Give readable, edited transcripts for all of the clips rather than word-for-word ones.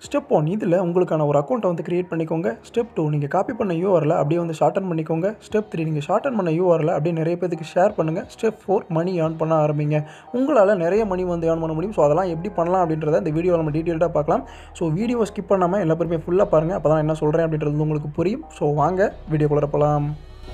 Step 1 இதில் உங்களுக்கான ஒரு அக்கௌண்ட்டை வந்து கிரியேட் பண்ணிக்கோங்க. ஸ்டெப் 2 நீங்கள் காப்பி பண்ண யூஆர்எல் அப்படியே வந்து ஷார்டன் பண்ணிக்கோங்க. ஸ்டெப் 3 நீங்கள் ஷார்டன் பண்ண யூஆர்எல் அப்படியே நிறைய பேருக்கு ஷேர் பண்ணுங்கள். ஸ்டெப் 4 மணி ஏர்ன் பண்ண ஆரம்பிங்க. உங்களால் நிறைய மணி வந்து ஏர்ன் பண்ண முடியும். ஸோ அதெல்லாம் எப்படி பண்ணலாம் அப்படின்றத இந்த வீடியோவில் நம்ம டீட்டெயில்டாக பார்க்கலாம். ஸோ வீடியோவை ஸ்கிப் பண்ணாமல் எல்லா பேருமே ஃபுல்லாக பாருங்கள். அப்போ தான் என்ன சொல்கிறேன் அப்படின்றது உங்களுக்கு புரியும். ஸோ வாங்க வீடியோக்குள்ளே போகலாம்.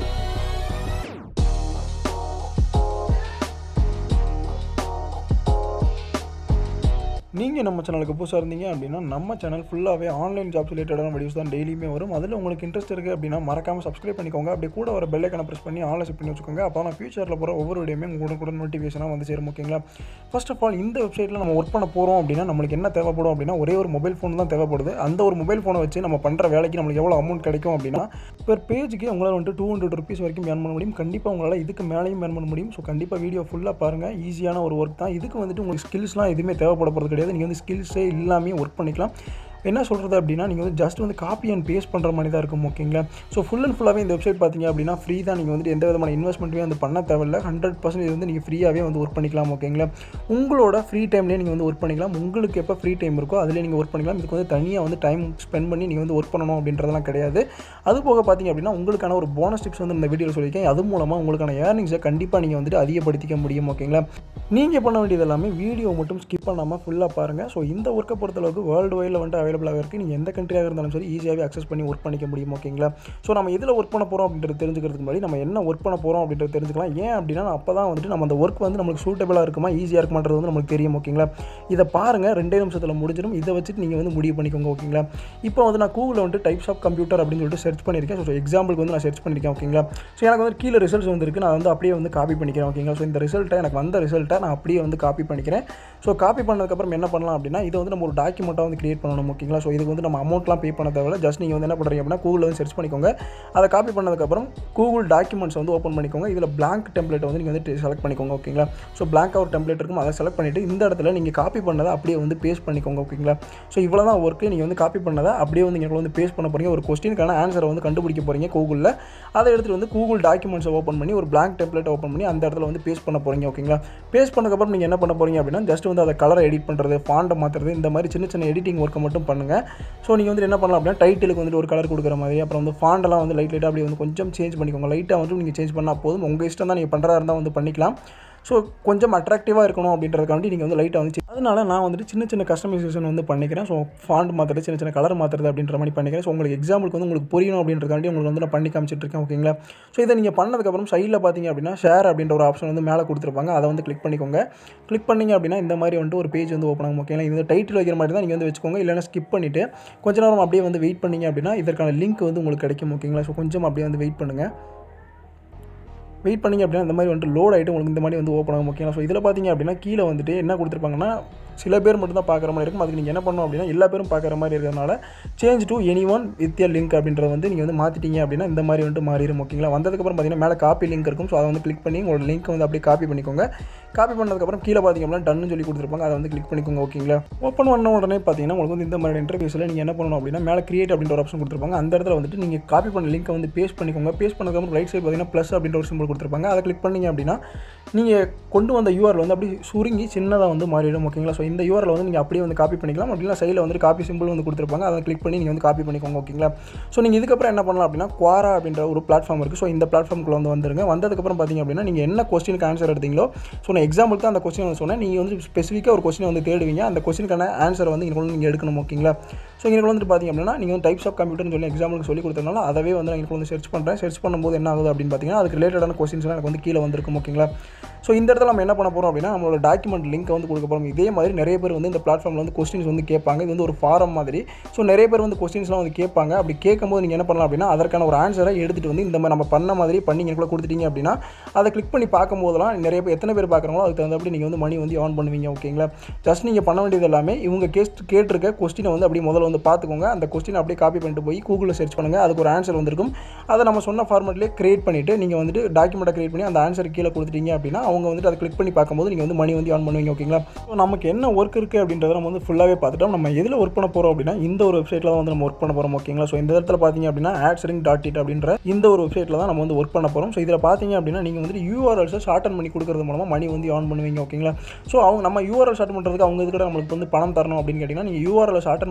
நீங்கள் நம்ம சேனலுக்கு புதுசாக இருந்தீங்க அப்படின்னா நம்ம சேனல் ஃபுல்லாகவே ஆன்லைன் ஜாப்ஸ் ரிலேட்டடான வீடியோஸ் தான் டெய்லியுமே வரும். அதில் உங்களுக்கு இன்ட்ரெஸ்ட் இருக்குது அப்படின்னா மறக்காமல் சப்ஸ்கிரைப் பண்ணிக்கோங்க. அப்படியே கூட வர பெல் ஐக்கானை ப்ரெஸ் பண்ணி ஆன்லைன் செட் பண்ணி வச்சுக்கோங்க. அப்போ நான் ஃபியூச்சரில் போகிற ஒவ்வொரு வீடியோமே உங்களுக்கு நோட்டிஃபிகேஷனாக வந்து சேரும். ஓகேங்களா? ஃபர்ஸ்ட் ஆஃப் ஆல் இந்த வெப்சைட்டில் நம்ம ஒர்க் பண்ண போகிறோம் அப்படின்னா நம்மளுக்கு என்ன தேவைப்படும் அப்படின்னா ஒரே ஒரு மொபைல் ஃபோன் தான் தேவைப்படுது. அந்த ஒரு மொபைல் ஃபோனை வச்சு நம்ம பண்ணுற வேலைக்கு நம்மளுக்கு எவ்வளோ அமௌண்ட் கிடைக்கும் அப்படின்னா பெர் பேஜுக்கு உங்களால் வந்துட்டு 200 rupees வரைக்கும் ஏர்ன் பண்ண முடியும். கண்டிப்பாக உங்களால் இதுக்கு மேலேயும் ஏர்ன் பண்ண முடியும். ஸோ கண்டிப்பாக வீடியோ ஃபுல்லாக பாருங்கள். ஈஸியான ஒரு ஒர்க் தான். இதுக்கு வந்துட்டு உங்களுக்கு ஸ்கில்ஸ்லாம் எதுவுமே தேவைப்பட போகிறது கிடையாது. நீங்கள் வந்து ஸ்கில்ஸே இல்லாமே ஒர்க் பண்ணிக்கலாம். என்ன சொல்கிறது அப்படின்னா நீங்கள் வந்து ஜஸ்ட் வந்து காப்பி அண்ட் பேஸ்ட் பண்ணுற மாதிரி தான் இருக்கும். ஓகேங்களா? ஸோ ஃபுல் அண்ட் ஃபுல்லாகவே இந்த வெப்சைட் பார்த்தீங்க அப்படின்னா ஃப்ரீ தான். நீங்கள் வந்துட்டு எந்த விதமான இன்வெஸ்ட்மெண்ட்டுமே வந்து பண்ண தேவையில்லை. 100% இது வந்து நீங்கள் ஃப்ரீயாகவே வந்து ஒர்க் பண்ணிக்கலாம். ஓகேங்களா? உங்களோட ஃப்ரீ டைம்லேயே நீங்கள் வந்து ஒர்க் பண்ணிக்கலாம். உங்களுக்கு எப்போ ஃப்ரீ டைம் இருக்கோ அதிலே நீங்கள் ஒர்க் பண்ணிக்கலாம். இதுக்கு வந்து தனியாக வந்து டைம் ஸ்பெண்ட் பண்ணி நீங்கள் வந்து ஒர்க் பண்ணணும் அப்படின்றதெல்லாம் கிடையாது. அது போக பார்த்தீங்க அப்படின்னா உங்களுக்கான ஒரு போனஸ் டிப்ஸ் வந்து இந்த வீடியோவில் சொல்லியிருக்கேன். அது மூலமாக உங்களுக்கான ஏர்னிங்ஸை கண்டிப்பாக நீங்கள் வந்துட்டு அதிகப்படுத்திக்க முடியும். ஓகேங்களா? நீங்கள் பண்ண வேண்டியது எல்லாமே வீடியோ மட்டும் ஸ்கிப் பண்ணாமல் ஃபுல்லாக பாருங்கள். ஸோ இந்த ஒர்க்கை பொறுத்தளவுக்கு வேர்ல்டு வைடில் வந்துட்டு அவைலபிளாக இருக்குது. நீங்கள் எந்த கண்ட்ரியாக இருந்தாலும் சரி ஈஸியாகவே அக்சஸ் பண்ணி ஒர்க் பண்ணிக்க முடியும். ஓகேங்களா? ஸோ நம்ம எதில் ஒர்க் பண்ண போகிறோம் அப்படின்றது தெரிஞ்சுக்கிறதுக்கு முன்னாடி நம்ம என்ன ஒர்க் பண்ண போகிறோம் அப்படின்றது தெரிஞ்சுக்கலாம். ஏன் அப்படின்னா அப்போ தான் வந்துட்டு நம்ம அந்த ஒர்க் வந்து நம்மளுக்கு சூட்டபிளாக இருக்குமா ஈஸியாக இருக்குமான்றது வந்து நம்மளுக்கு தெரியும். ஓகேங்களா? இதை பாருங்கள், 2 நிமிஷத்தில் முடிஞ்சிடும். இதை வச்சுட்டு நீங்கள் வந்து முடிவு பண்ணிக்கோங்க. ஓகேங்களா? இப்போ வந்து நான் கூகுளில் வந்துட்டு டைப்ஸ் ஆஃப் கம்ப்யூட்டர் அப்படின்னு சொல்லிட்டு சர்ச் பண்ணியிருக்கேன். ஸோ எக்ஸாம்பிளுக்கு வந்து நான் சர்ச் பண்ணியிருக்கேன். ஓகேங்களா? ஸோ எனக்கு வந்து கீழே ரிசல்ட்ஸ் வந்துருக்கு. நான் வந்து அப்படியே வந்து காப்பி பண்ணிக்கிறேன். ஓகேங்களா? ஸோ இந்த ரிசல்ட்டை எனக்கு வந்த ரிசல்ட்டை நான் அப்படியே வந்து காப்பி பண்ணிக்கிறேன். ஸோ காப்பி பண்ணதுக்கப்புறம் என்ன பண்ணலாம் அப்படின்னா இதை வந்து நம்ம ஒரு டாக்குமெண்ட்டாக வந்து கிரியேட் பண்ணணும். ஓகேங்களா? ஸோ இதுக்கு வந்து நம்ம அமௌண்ட்லாம் பே பண்ண தேவையில்லை. ஜஸ்ட் நீங்கள் வந்து என்ன பண்ணுறீங்க அப்படின்னா கூகுளில் வந்து சர்ச் பண்ணிக்கோங்க. அதை காப்பி பண்ணதுக்கப்புறம் கூகுள் டாக்குமெண்ட்ஸ் வந்து ஓப்பன் பண்ணிக்கோங்க. இதில் பிளாங்க் டெம்ப்ளேட் வந்து நீங்கள் வந்து செலக்ட் பண்ணிக்கோங்க. ஓகேங்களா? ஸோ பிளாங்காக ஒரு டெம்ப்ளேட் இருக்கும். அதை செலக்ட் பண்ணிவிட்டு இந்த இடத்துல நீங்கள் காப்பி பண்ணதை அப்படியே வந்து பேஸ்ட் பண்ணிக்கோங்க. ஓகேங்களா? ஸோ இவ்வளோ தான் ஒர்க்கு. நீங்கள் வந்து காப்பி பண்ணதை அப்படியே வந்து நீங்கள் வந்து பேஸ்ட் பண்ண போகிறீங்க. ஒரு கொஸ்டினுக்கான ஆன்சரை வந்து கண்டுபிடிக்க போகிறீங்க கூகுளில். அதை எடுத்துகிட்டு வந்து கூகுள் டாக்குமெண்ட்ஸை ஓப்பன் பண்ணி ஒரு பிளாங்க் டெம்ப்ளேட் ஓப்பன் பண்ணி அந்த இடத்துல வந்து பேஸ்ட் பண்ண போகிறீங்க. ஓகேங்களா? பேஸ்ட் பண்ணதுக்கப்புறம் நீங்கள் என்ன பண்ண போகிறீங்க அப்படின்னா ஜஸ்ட் வந்து அதை கலரை எடிட் பண்ணுறது, ஃபாண்டை மாற்றுறது, இந்த மாதிரி சின்ன சின்ன எடிட்டிங் ஒர்க்கை மட்டும் பண்ணுங்கள். ஸோ நீங்கள் வந்து என்ன பண்ணலாம் அப்படின்னா டைட்டிலுக்கு வந்துட்டு ஒரு கலர் கொடுக்குற மாதிரி, அப்புறம் வந்து ஃபாண்டெல்லாம் வந்து லைட்டாக அப்படி வந்து கொஞ்சம் சேஞ்ச் பண்ணிக்கோங்க. லைட்டாக வந்து நீங்கள் சேஞ்ச் பண்ணால் போதும். உங்கள் இஷ்டம் தான். நீங்கள் பண்ணுறதா இருந்தால் வந்து பண்ணிக்கலாம். ஸோ கொஞ்சம் அட்ராக்டிவாக இருக்கணும் அப்படின்றதுக்காண்டி நீங்கள் வந்து லைட்டாக வந்து அதனால் நான் வந்துட்டு சின்ன சின்ன கஸ்டமைசேஷன் வந்து பண்ணிக்கிறேன். ஸோ ஃபாண்ட் மாற்றுறது, சின்ன சின்ன கலர் மாற்றுறது அப்படின்ற மாதிரி பண்ணிக்கிறேன். ஸோ உங்களுக்கு எக்ஸாம்பிளுக்கு வந்து உங்களுக்கு புரியணும் அப்படின்றதுக்காண்டி உங்களுக்கு வந்து நான் பண்ணி காமிச்சிட்ருக்கேன். ஓகேங்களா? ஸோ இதை நீங்கள் பண்ணதுக்கப்புறம் சைடில் பார்த்தீங்க அப்படின்னா ஷேர் அப்படின்ற ஒரு ஆப்ஷன் வந்து மேலே கொடுத்துருப்பாங்க. அதை வந்து கிளிக் பண்ணிக்கோங்க. கிளிக் பண்ணிங்க அப்படின்னா இந்த மாதிரி வந்துட்டு ஒரு பேஜ் வந்து ஓப்பன் ஆகும். ஓகேங்களா? இந்த டைட்டில் வைக்கிற மாதிரி தான் நீங்கள் வந்து வச்சுக்கோங்க. இல்லைனா ஸ்கிப் பண்ணிவிட்டு கொஞ்ச நேரம் அப்படியே வந்து வெயிட் பண்ணிங்க அப்படின்னா இதற்கான லிங்க் வந்து உங்களுக்கு கிடைக்கும். ஓகேங்களா? ஸோ கொஞ்சம் அப்படியே வந்து வெயிட் பண்ணுங்கள். வெயிட் பண்ணிங்க அப்படின்னா இந்த மாதிரி வந்துட்டு லோட் ஆகிட்டு உங்களுக்கு இந்த மாதிரி வந்து ஓப்பன் ஆகும். ஓகேங்களா? ஸோ இதில் பார்த்தீங்க அப்படின்னா கீழே வந்துட்டு என்ன கொடுத்துருப்பாங்கன்னா சில பேர் மட்டும் தான் பார்க்குற மாதிரி இருக்கும். அதுக்கு நீங்கள் என்ன பண்ணணும் அப்படின்னா எல்லா பேரும் பார்க்குற மாதிரி இருக்கிறதுனால change to anyone with a link அப்படின்றத வந்து நீங்கள் வந்து மாற்றிட்டீங்க அப்படின்னா இந்த மாதிரி வந்துட்டு மாறிடும். ஓகேங்களா? வந்ததுக்கப்புறம் பார்த்தீங்கன்னா மேலே காப்பி லிங்க் இருக்கும். ஸோ அதை வந்து கிளிக் பண்ணி உங்களோட லிங்க் வந்து அப்படியே காப்பி பண்ணிக்கோங்க. காப்பி பண்ணதுக்கப்புறம் கீழே பார்த்தீங்க அப்படின்னா டன்னு சொல்லி கொடுத்துருப்பாங்க. அதை வந்து கிளிக் பண்ணிக்கோங்க. ஓகேங்களா? ஓப்பன் பண்ண உடனே பார்த்தீங்கன்னா உங்களுக்கு வந்து இந்த மாதிரி இன்டர்ஃபேஸில் நீங்கள் என்ன பண்ணணும் அப்படின்னா மேலே கிரியேட் அப்படின்ற ஒரு ஆப்ஷன் கொடுத்துருப்பாங்க. அந்த இடத்துல வந்துட்டு நீங்கள் காப்பி பண்ண லிங்க்கை வந்து பேஸ்ட் பண்ணிக்கோங்க. பேஸ்ட் பண்ணதுக்கப்புறம் ரைட் சைடு பார்த்தீங்கன்னா ப்ளஸ் அப்படின்ற ஒரு சிம்பிள் கொடுத்துருப்பாங்க. அதை கிளிக் பண்ணிங்க அப்படின்னா நீங்கள் கொண்டு வந்த யூஆர்எல் வந்து அப்படி சுருங்கி சின்னதாக வந்து மாறிடும். ஓகேங்களா? ஸோ இந்த யூஆர்எல் வந்து நீங்கள் அப்படியே வந்து காப்பி பண்ணிக்கலாம். அப்படின்னா சைடில் வந்து காப்பி சிம்பிள் வந்து கொடுத்துருப்பாங்க. அதை கிளிக் பண்ணி நீங்கள் வந்து காப்பி பண்ணிக்கோங்க. ஓகேங்களா? ஸோ நீங்கள் இதுக்கப்புறம் என்ன பண்ணலாம் அப்படின்னா குவாரா அப்படின்ற ஒரு பிளாட்ஃபார்ம் இருக்குது. ஸோ இந்த பிளாட்ஃபார்முக்குள்ள வந்து வந்துருங்க. வந்ததுக்கப்புறம் பார்த்தீங்க அப்படின்னா நீங்கள் என்ன கொஸ்டினுக்கு ஆன்சர் எடுத்தீங்களோ ஸோ நான் எக்ஸாம்பிள் தான் அந்த கொஸ்டின் வந்து சொன்னேன். நீங்கள் வந்து ஸ்பெசிஃபிக்காக ஒரு கொஸ்டினை வந்து தேடுவீங்க. அந்த கொஸ்டினுக்கான ஆன்சரை வந்து நீங்கள் எடுக்கணும். ஓகேங்களா? ஸோ இங்கே வந்துட்டு பார்த்தீங்க அப்படின்னா நீங்கள் வந்து டைப்ஸ் ஆஃப் கம்ப்யூட்டர்னு சொல்லி எக்ஸாம்பிளுக்கு சொல்லி கொடுத்ததுனால அதவே வந்து நான் வந்து சர்ச் பண்ணுறேன். சர்ச் பண்ணும்போது என்ன ஆகுது அப்படின்னு பார்த்தீங்கன்னா அதுக்கு ரிலேட்டடான கொஸ்டின்ஸ்லாம் எனக்கு வந்து கீழே வந்திருக்கும். ஓகேங்களா? ஸோ இந்த இடத்துல நம்ம என்ன பண்ண போகிறோம் அப்படின்னா நம்மளோட டாக்குமெண்ட் லிங்க் வந்து கொடுக்க போகிறோம். இதே மாதிரி நிறைய பேர் வந்து இந்த பிளாட்ஃபார்மில் வந்து கொஸ்டின்ஸ் வந்து கேட்பாங்க. இது வந்து ஒரு ஃபாரம் மாதிரி. ஸோ நிறைய பேர் வந்து கொஸ்டின்ஸ்லாம் வந்து கேட்பாங்க. அப்படி கேட்கும்போது நீங்கள் என்ன பண்ணலாம் அப்படின்னா அதற்கான ஒரு ஆன்சரை எடுத்துகிட்டு வந்து இந்த மாதிரி நம்ம பண்ண மாதிரி பண்ணி எங்களுக்குள்ள கொடுத்துட்டீங்க அப்படின்னா அதை கிளிக் பண்ணி பார்க்கும்போதெல்லாம் நிறைய பேர் எத்தனை பேர் பார்க்குறாங்களோ அதுக்கு தகுந்தபடி நீங்கள் வந்து மணி வந்து ஏர்ன் பண்ணுவீங்க. ஓகேங்களா? ஜஸ்ட் நீங்கள் பண்ண வேண்டியது எல்லாமே இவங்க கேட்டிருக்க கொஸ்டினை வந்து அப்படியே முதல்ல வந்து பார்த்துக்கோங்க. அந்த கொஸ்டின் அப்படியே காப்பி பண்ணிட்டு போய் கூகுளில் சர்ச் பண்ணுங்கள். அதுக்கு ஒரு ஆன்சர் வந்திருக்கும். அதை நம்ம சொன்ன ஃபார்மேட்லேயே கிரியேட் பண்ணிவிட்டு நீங்கள் வந்துட்டு டாக்குமெண்ட்டை கிரியேட் பண்ணி அந்த ஆன்சர் கீழே கொடுத்துட்டீங்க அப்படின்னா அவங்க வந்துட்டு அதை கிளிக் பண்ணி பார்க்கும்போது நீங்கள் வந்து மணி வந்து ஏர்ன் பண்ணுவீங்க. ஓகேங்களா? ஸோ நமக்கு என்ன ஒர்க் இருக்குது அப்படின்றத நம்ம வந்து ஃபுல்லாகவே பார்த்துட்டோம். நம்ம எதில் ஒர்க் பண்ண போகிறோம் அப்படின்னா இந்த ஒரு வெப்சைட்டில் தான் வந்து நம்ம ஒர்க் பண்ண போகிறோம். ஓகேங்களா? ஸோ இந்த இடத்துல பார்த்தீங்க அப்படின்னா adsring.it அப்படின்ற இந்த ஒரு வெப்சைட்டில் தான் நம்ம வந்து ஒர்க் பண்ண போகிறோம். ஸோ இதில் பார்த்தீங்க அப்படின்னா நீங்கள் வந்துட்டு யூஆர்எல்ஸை ஷார்டன் பண்ணி கொடுக்குறது மூலமாக மணி வந்து ஏர்ன் பண்ணுவீங்க. ஓகேங்களா? ஸோ அவங்க நம்ம யூஆர்எல் ஷார்ட் பண்ணுறதுக்கு அவங்க இதுக்கிட்ட நம்மளுக்கு வந்து பணம் தரணும் அப்படின்னு கேட்டிங்கன்னா நீங்கள் யூஆர்எல் ஷார்டன் பண்ணும்போது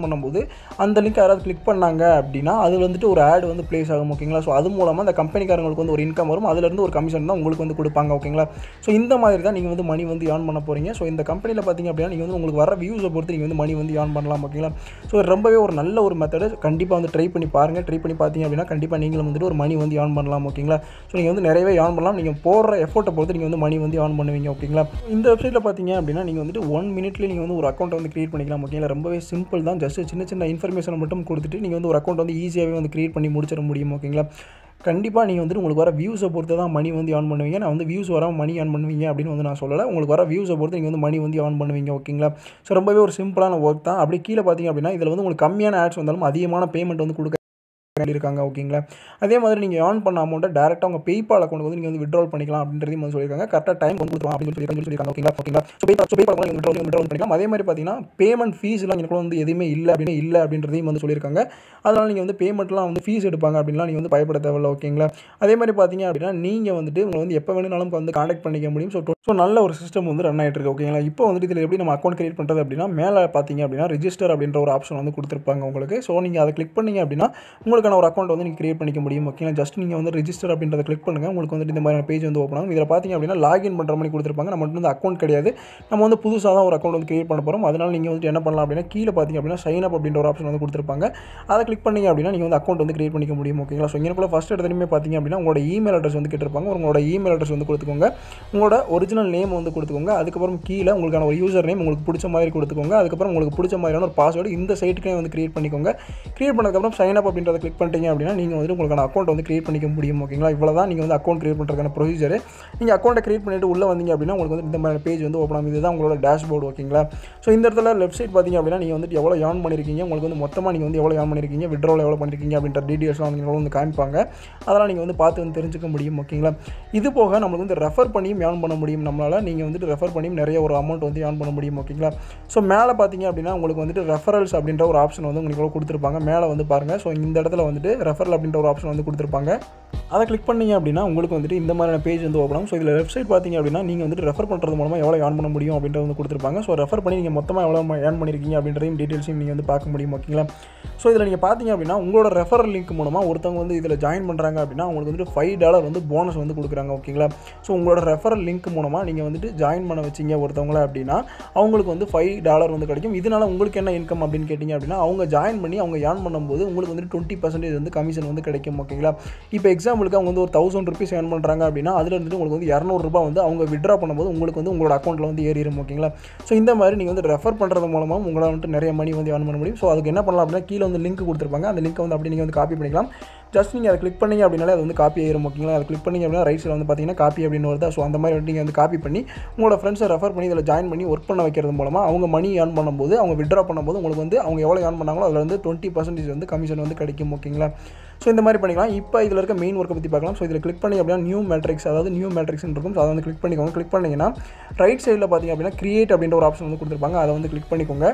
அந்த லிங்க் யாராவது கிளிக் பண்ணாங்க அப்படின்னா அதில் வந்துட்டு ஒரு ஆட் வந்து ப்ளேஸ் ஆகும் ஓகேங்களா. ஸோ அது மூலமாக அந்த கம்பெனிக்காரங்களுக்கு வந்து ஒரு இன்கம் வரும், அதிலிருந்து ஒரு கமிஷன் தான் உங்களுக்கு வந்து கொடுப்பாங்க ஓகேங்களா. ஸோ இந்த மாதிரி தான் நீங்கள் வந்து மணி வந்து ஏர்ன் பண்ண போகிறீங்க. ஸோ இந்த கம்பெனியில் பார்த்தீங்க அப்படின்னா நீங்கள் வந்து உங்களுக்கு வர வியூஸை பொறுத்து நீங்கள் வந்து மணி வந்து ஏர்ன் பண்ணலாம் ஓகேங்களா. ஸோ ரொம்பவே ஒரு நல்ல ஒரு மெத்தடு, கண்டிப்பாக வந்து ட்ரை பண்ணி பாருங்கள். ட்ரை பண்ணி பார்த்தீங்க அப்படின்னா கண்டிப்பாக நீங்களும் வந்துட்டு ஒரு மணி வந்து ஏர்ன் பண்ணலாம் ஓகேங்களா. ஸோ நீங்கள் வந்து நிறையவே ஏர்ன் பண்ணலாம், நீங்கள் போடுற எஃபோர்ட்டை பொறுத்து நீங்கள் வந்து மணி வந்து ஏர்ன் பண்ணுவீங்க ஓகேங்களா. இந்த வெப்சைட்டில் பார்த்தீங்க அப்படின்னா நீங்கள் வந்துட்டு 1 மினிட்லேயே நீங்கள் வந்து ஒரு அக்கௌண்ட் வந்து கிரியேட் பண்ணிக்கலாம் ஓகேங்களா. ரொம்பவே சிம்பிள் தான், ஜஸ்ட் சின்ன சின்ன இன்ஃபர்மேஷனை மட்டும் கொடுத்துட்டு நீங்கள் வந்து ஒரு அக்கௌண்ட் வந்து ஈஸியாகவே வந்து கிரியேட் பண்ணி முடிச்சிட முடியும் ஓகேங்களா. கண்டிப்பாக நீங்கள் வந்துட்டு உங்களுக்கு வர வியூஸை பொறுத்து தான் மணி வந்து ஏர்ன் பண்ணுவீங்க. நான் வந்து வியூஸ் வராமல் மணி ஏர்ன் பண்ணுவீங்க அப்படின்னு வந்து நான் சொல்லலை, உங்களுக்கு வர வியூஸை பொறுத்து நீங்கள் வந்து மணி வந்து ஏர்ன் பண்ணுவீங்க ஓகேங்களா. ஸோ ரொம்பவே ஒரு சிம்பிளான ஒர்க் தான். அப்படி கீழே பார்த்தீங்க அப்படின்னா இதில் வந்து உங்களுக்கு கம்மியான ஆட்ஸ் வந்தாலும் அதிகமான பேமெண்ட் வந்து கொடுக்க இருக்காங்க ஓகேங்களா. அதே மாதிரி நீங்கள் ஏர்ன் பண்ண அமௌண்ட்டை டேரெக்டாக உங்கள் பேபால் அக்கௌண்ட் வந்து நீங்கள் வந்து விட்ரால் பண்ணிக்கலாம் அப்படின்றதையும் வந்து சொல்லியிருக்காங்க. கரெக்டாக டைம் வந்து கொடுத்துருவோம் அப்படின்னு சொல்லியிருக்காங்க ஓகேங்களா. ஸோ பேபால் அக்கௌண்ட் நீங்கள் விட்ரால் பண்ணிக்கலாம். அதே மாதிரி பார்த்தீங்கன்னா பேமெண்ட் ஃபீஸ்லாம் எனக்கு வந்து எதுவுமே இல்லை அப்படின்றதையும் வந்து சொல்லியிருக்காங்க. அதனால் நீங்கள் வந்து பேமெண்ட்லாம் வந்து ஃபீஸ் எடுப்பாங்க அப்படின்லாம் நீங்கள் வந்து பயப்பட தேவையில்லை ஓகேங்களா. அதே மாதிரி பார்த்தீங்க அப்படின்னா நீங்கள் வந்துட்டு உங்களை வந்து எப்போ வேணுனாலும் வந்து கான்டாக்ட் பண்ணிக்க முடியும். ஸோ நல்ல ஒரு சிஸ்டம் வந்து ரன் ஆகிட்டு இருக்கு ஓகேங்களா. இப்போ வந்துட்டு இதில் எப்படி நம்ம அக்கௌண்ட் கிரியேட் பண்ணுறது அப்படின்னா மேலே பார்த்தீங்க அப்படின்னா ரிஜிஸ்டர் அப்படின்ற ஒரு ஆப்ஷன் வந்து கொடுத்துருப்பாங்க உங்களுக்கு. ஸோ நீங்கள் அதை கிளிக் பண்ணீங்க அப்படின்னா உங்களுக்கான ஒரு அக்கௌண்ட் வந்து நீங்கள் கிரியேட் பண்ணிக்க முடியும் ஓகேங்களா. ஜஸ்ட் நீங்கள் வந்து ரிஜிஸ்டர் அப்படின்றத கிளிக் பண்ணுங்கள், உங்களுக்கு வந்துட்டு இந்த மாதிரி பேஜ் வந்து ஓப்பன் ஆகும். இதில் பார்த்தீங்க அப்படின்னா லாகின் பண்ணுற மாதிரி கொடுத்துருப்பாங்க. நம்ம வந்து அக்கௌண்ட் கிடையாது, நம்ம வந்து புதுசாக தான் ஒரு அக்கௌண்ட் வந்து கிரியேட் பண்ண போகிறோம். அதனால் நீங்கள் வந்து என்ன பண்ணலாம் அப்படின்னா கீழே பார்த்தீங்க அப்படின்னா சைன் அப் அப்படின்ற ஒரு ஆப்ஷன் வந்து கொடுத்துருப்பாங்க. அதை கிளிக் பண்ணீங்க அப்படின்னா நீங்கள் வந்து அக்கௌண்ட் வந்து கிரியேட் பண்ணிக்க முடியும் ஓகேங்களா. ஸோ இங்கே ஃபஸ்ட் எடுத்துமே பார்த்தீங்க அப்படின்னா உங்களோட இமெயில் அட்ரஸ் வந்து கேட்டிருப்பாங்க. உங்களோட இமெயில் அட்ரஸ் வந்து கொடுத்துக்கோங்க, உங்களோட ஒரிஜினல் நேம் வந்து கொடுத்துக்கோங்க, அதுக்கப்புறம் கீழே உங்களுக்கான ஒரு யூசர் நேம் உங்களுக்கு பிடிச்ச மாதிரி கொடுத்துக்கோங்க, அதுக்கப்புறம் உங்களுக்கு பிடிச்ச மாதிரியான ஒரு பாஸ்வேர்டு இந்த சைட்டுக்கே வந்து கிரியேட் பண்ணிக்கோங்க. கிரியேட் பண்ணதுக்கப்புறம் சைன் அப் அப்படின்றத கிளிக் பண்ணிட்டீங்க அப்படின்னா நீங்கள் வந்து உங்களுக்கான அக்கௌண்ட் வந்து கிரியேட் பண்ணிக்க முடியும் ஓகேங்களா. இவ்வளோ தான் நீங்கள் வந்து அக்கௌண்ட் கிரியேட் பண்ணுறதுக்கான ப்ரொசீஜர். நீங்கள் அக்கௌண்ட்டை கிரியேட் பண்ணிட்டு உள்ளே வந்தீங்க அப்படின்னா உங்களுக்கு வந்து இந்த மாதிரி பேஜ் வந்து ஓப்பன் ஆகும். இதுதான் உங்களோட டேஷ்போர்டு ஓகேங்களா. ஸோ இந்த இடத்துல லெஃப்ட் சைட் பார்த்தீங்க அப்படின்னா நீங்கள் வந்துட்டு எவ்வளோ ஏர்ன் பண்ணியிருக்கீங்க, உங்களுக்கு வந்து மொத்தமாக நீங்கள் வந்து எவ்வளோ ஏர்ன் பண்ணியிருக்கீங்க, விட்ரால் எவ்வளோ பண்ணியிருக்கீங்க அப்படின்ற டீட்டெயில்ஸ்லாம் வந்து காமிப்பாங்க. அதெல்லாம் நீங்கள் வந்து பார்த்து வந்து தெரிஞ்சுக்க முடியும் ஓகேங்களா. இது போக நம்மளுக்கு வந்து ரெஃபர் பண்ணியும் ஏர்ன் பண்ண முடியும் நம்மளால். நீங்கள் வந்துட்டு ரெஃபர் பண்ணியும் நிறைய ஒரு அமௌண்ட் வந்து ஏர்ன் பண்ண முடியும் ஓகேங்களா. ஸோ மேலே பார்த்தீங்க அப்படின்னா உங்களுக்கு வந்துட்டு ரெஃபரல்ஸ் அப்படின்ற ஒரு ஆப்ஷன் வந்து உங்களுக்கு கொடுத்துருப்பாங்க. மேலே வந்து பாருங்கள். ஸோ இந்த இடத்துல வந்துட்டு ரெஃபரல் அப்படின்ற ஒரு ஆப்ஷன் வந்து கொடுத்துருப்பாங்க. அதை கிளிக் பண்ணீங்க அப்படின்னா உங்களுக்கு வந்துட்டு இந்த மாதிரியான பேஜ் வந்து ஓப்பன் ஆகும். ஸோ இதில் வெப்சைட் பார்த்தீங்க அப்படின்னா நீங்கள் வந்துட்டு ரெஃபர் பண்ணுறது மூலமாக எவ்வளோ ஏர்ன் பண்ண முடியும் அப்படின்றது வந்து கொடுத்துருப்பாங்க. ஸோ ரெஃபர் பண்ணி நீங்கள் மொத்தமாக எவ்வளோ ஏர்ன் பண்ணியிருக்கீங்க அப்படின்றதையும் டீட்டெயில்ஸையும் நீங்கள் வந்து பார்க்க முடியும் ஓகேங்களா. ஸோ இதில் நீங்கள் பார்த்தீங்க அப்படின்னா உங்களோட ரெஃபரல் லிங்க் மூலமாக ஒருத்தவங்க வந்து இதில் ஜாயின் பண்ணுறாங்க அப்படின்னா உங்களுக்கு வந்துட்டு $5 வந்து போனஸ் வந்து கொடுக்குறாங்க ஓகேங்களா. ஸோ உங்களோட ரெஃபரல் லிங்க் மூலமாக நீங்கள் வந்துட்டு ஜாயின் பண்ண வச்சிங்க ஒருத்தவங்கள அப்படின்னா அவங்களுக்கு வந்து $5 வந்து கிடைக்கும். இதனால் உங்களுக்கு என்ன இன்கம் அப்படின்னு கேட்டிங்க அப்படின்னா அவங்க ஜாயின் பண்ணி அவங்க ஏர்ன் பண்ணும்போது உங்களுக்கு வந்துட்டு 20% வந்து கமிஷன் வந்து கிடைக்கும் ஓகேங்களா. இப்போ எக்ஸாம்பிளுக்கு அவங்க வந்து ஒரு ₹1000 ஏர்ன் பண்ணுறாங்க அப்படின்னா அதில் இருந்துட்டு உங்களுக்கு வந்து $200 வந்து அவங்க விட்ரா பண்ணும்போது உங்களுக்கு வந்து உங்களோட அக்கௌண்ட்டில் வந்து ஏறிடும் ஓகேங்களா. ஸோ இந்த மாதிரி நீங்கள் வந்து ரெஃபர் பண்ணுறது மூலமாக உங்களால் வந்துட்டு நிறைய மணி வந்து ஏர்ன் பண்ண முடியும். ஸோ அதுக்கு என்ன பண்ணலாம் அப்படின்னா கீழே வந்து லிங்க் கொடுத்துருப்பாங்க, அந்த லிங்க்கை வந்து அப்படி நீங்கள் வந்து காப்பி பண்ணிக்கலாம். ஜஸ்ட் நீங்கள் அதை கிளிக் பண்ணீங்க அப்படின்னாலே அது வந்து காப்பி ஆயிரும் ஓகேங்களா. அதை கிளிக் பண்ணீங்க அப்படின்னா ரைட் சைடில் வந்து பார்த்தீங்கன்னா காப்பி அப்படின்னு வருது. ஸோ அந்த மாதிரி வந்து நீங்கள் வந்து காப்பி பண்ணி உங்களோட ஃப்ரெண்ட்ஸை ரெஃபர் பண்ணி இதில் ஜாயின் பண்ணி ஒர்க் பண்ண வைக்கிறது மூலமாக அவங்க மணி ஏர்ன் பண்ணும்போது அவங்க விட்ரா பண்ணும்போது உங்களுக்கு வந்து அவங்க எவ்வளோ ஏர்ன் பண்ணாங்களோ அதில் வந்து 20% வந்து கமிஷன் வந்து கிடைக்கும் ஓகேங்களா. ஸோ இந்த மாதிரி பண்ணிக்கலாம். இப்போ இதில் இருக்க மெயின் ஒர்க்கை பற்றி பார்க்கலாம். ஸோ இதில் கிளிக் பண்ணி அப்படின்னா நியூ மேட்ரிக்ஸ், அதாவது நியூ மேட்ரிக்ஸ்னு இருக்கும். ஸோ அதை வந்து கிளிக் பண்ணிக்கோங்க. கிளிக் பண்ணிங்கன்னா ரைட் சைடில் பார்த்தீங்க அப்படின்னா கிரியேட் அப்படின்ற ஒரு ஆப்ஷன் வந்து கொடுத்துருப்பாங்க, அதை வந்து கிளிக் பண்ணிக்கோங்க.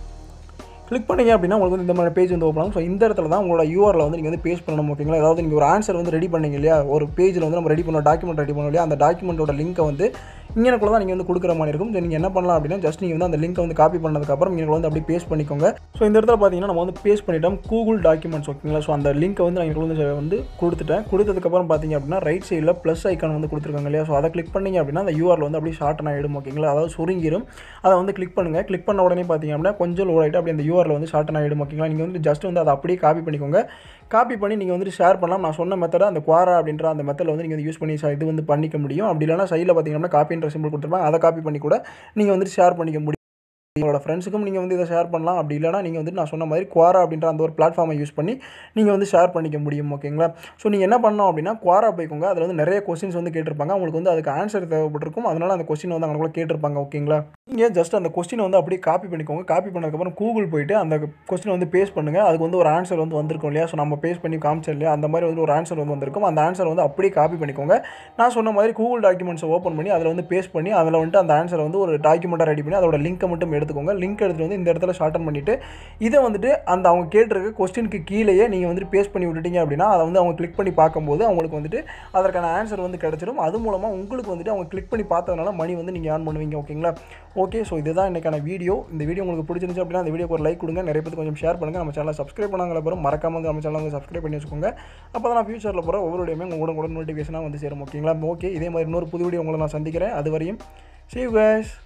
கிளிக் பண்ணிங்க அப்படின்னா உங்களுக்கு வந்து இந்த மாதிரி பேஜ் வந்து ஓப்பன் ஆகும். ஸோ இந்த இடத்துல தான் உங்களோட யூஆரில் வந்து நீங்கள் வந்து பேஸ்ட் பண்ணணும் ஓகேங்களா. அதாவது நீங்கள் ஒரு ஆன்சர் வந்து ரெடி பண்ணீங்க இல்லையா, ஒரு பேஜில் வந்து நம்ம ரெடி பண்ணோம், டாக்குமெண்ட் ரெடி பண்ணோம் இல்லையா, அந்த டாக்குமெண்ட்டோட லிங்க்கை வந்து இங்கனக்குள்ள தான் நீங்கள் வந்து கொடுக்குற மாதிரி இருக்கும். நீங்கள் என்ன பண்ணலாம் அப்படின்னா ஜஸ்ட் நீங்கள் வந்து அந்த லிங்க்கை வந்து காப்பி பண்ணதுக்கப்புறம் இங்கே வந்து அப்படியே பேஸ்ட் பண்ணிக்கோங்க. ஸோ இந்த இடத்துல பார்த்தீங்கன்னா நம்ம வந்து பேஸ்ட் பண்ணிட்டோம் கூகுள் டாக்குமெண்ட்ஸ் ஓகேங்களா. ஸோ அந்த லிங்க்கை வந்து நான் வந்து கொடுத்ததுக்கப்புறம் பார்த்தீங்க அப்படின்னா ரைட் சைடில் ப்ளஸ் ஐக்கான் வந்து கொடுத்துருக்காங்க இல்லையா. ஸோ அதை கிளிக் பண்ணிங்க அப்படின்னா அந்த யூஆரில் வந்து அப்படியே ஷார்ட் ஆகிடும் ஓகேங்களா, அதாவது சுருங்கிடும். அதை வந்து கிளிக் பண்ணுங்கள். கிளிக் பண்ண உடனே பார்த்தீங்க அப்படின்னா கொஞ்சம் லோட் ஆகிட்டு அப்படி அந்த யூஆரில் வந்து ஷார்ட் ஆகிடும் ஓகேங்களா. நீங்கள் வந்து ஜஸ்ட் வந்து அதை அப்படியே காப்பி பண்ணிக்கோங்க. காப்பி பண்ணி நீங்கள் வந்துட்டு ஷேர் பண்ணலாம். நான் சொன்ன மெத்தடை அந்த குவாரா அப்படின்ற அந்த மெத்தடில் வந்து நீங்கள் யூஸ் பண்ணி இது வந்து பண்ணிக்க முடியும். அப்படி இல்லைனா சைடில் பார்த்தீங்கன்னா காப்பின்ற சிம்பிள் கொடுத்துருப்பாங்க, அதை காப்பி பண்ணி கூட நீங்கள் வந்துட்டு ஷேர் பண்ணிக்க முடியும். உங்களோட ஃப்ரெண்ட்ஸுக்கும் நீங்கள் வந்து இதை ஷேர் பண்ணலாம். அப்படி இல்லைனா நீங்கள் வந்துட்டு நான் சொன்ன மாதிரி குவாரா அப்படின்ற அந்த ஒரு பிளாட்ஃபார்மை யூஸ் பண்ணி நீங்கள் வந்து ஷேர் பண்ணிக்க முடியும் ஓகேங்களா. ஸோ நீங்கள் என்ன பண்ணணும் அப்படின்னா குவாரா போய்க்கோங்க. அதில் வந்து நிறைய கொஸ்டின்ஸ் வந்து கேட்டிருப்பாங்க, உங்களுக்கு வந்து அதுக்கு ஆன்சர் தேவைப்பட்டிருக்கும். அதனால் அந்த கொஸ்டின் வந்து அவங்களுக்குள்ள கேட்டிருப்பாங்க ஓகேங்களா. நீங்கள் ஜஸ்ட் அந்த கொஸ்டினை வந்து அப்படியே காப்பி பண்ணிக்கோங்க. காப்பி பண்ணதுக்கப்புறம் கூகுள் போய்ட்டு அந்த கொஸ்டினை வந்து பேஸ்ட் பண்ணுங்கள். அதுக்கு வந்து ஒரு ஆன்சர் வந்து வந்திருக்கும் இல்லையா. ஸோ நம்ம பேஸ்ட் பண்ணி காமிச்சோம் இல்லையா, அந்த மாதிரி வந்து ஒரு ஆன்சர் வந்து வந்திருக்கும். அந்த ஆன்சர் வந்து அப்படியே காப்பி பண்ணிக்கோங்க. நான் சொன்ன மாதிரி கூகுள் டாக்குமெண்ட்ஸை ஓப்பன் பண்ணி அதில் வந்து பேஸ்ட் பண்ணி அதில் வந்துட்டு அந்த ஆன்சரை வந்து ஒரு டாக்குமெண்ட்டாக ரெடி பண்ணி அதோட லிங்க்கை மட்டும் எடுத்துக்கோங்க. லிங்க் எடுத்துகிட்டு வந்து இந்த இடத்துல ஷார்டன் பண்ணிவிட்டு இதை வந்துட்டு அந்த அவங்க கேட்டிருக்க கொஸ்டினுக்கு கீழேயே நீங்கள் வந்துட்டு பேஸ்ட் பண்ணி விட்டுட்டீங்க அப்படின்னா அதை வந்து அவங்க கிளிக் பண்ணி பார்க்கும்போது அவங்களுக்கு வந்துட்டு அதற்கான ஆன்சர் வந்து கிடச்சிடும். அது மூலமாக உங்களுக்கு வந்துட்டு அவங்க கிளிக் பண்ணி பார்த்ததுனால மணி வந்து நீங்கள் ஏர்ன் பண்ணுவீங்க. ஓகேங்களா? ஓகே, ஸோ இதுதான் இன்றைக்கான வீடியோ. இந்த வீடியோ உங்களுக்கு பிடிச்சிருந்துச்சு அப்படின்னா அந்த வீடியோக்கு ஒரு லைக் கொடுங்க, நிறைய பேருக்கு கொஞ்சம் ஷேர் பண்ணுங்கள். நம்ம சேனலை சப்ஸ்கிரைப் பண்ணாங்களே பிறகு மறக்காம வந்து நம்ம சேனலை வந்து சப்ஸ்கிரைப் பண்ணி வச்சுக்கோங்க. அப்போ தான் நான் ஃபியூச்சரில் போகிற ஒவ்வொரு வீடியோமே உங்களோட நோட்டிஃபிகேஷனாக வந்து சேரும். ஓகேங்களா? ஓகே, இதே மாதிரி இன்னொரு புது வீடியோ உங்களை நான் சந்திக்கிறேன். அது வரையும் see you guys.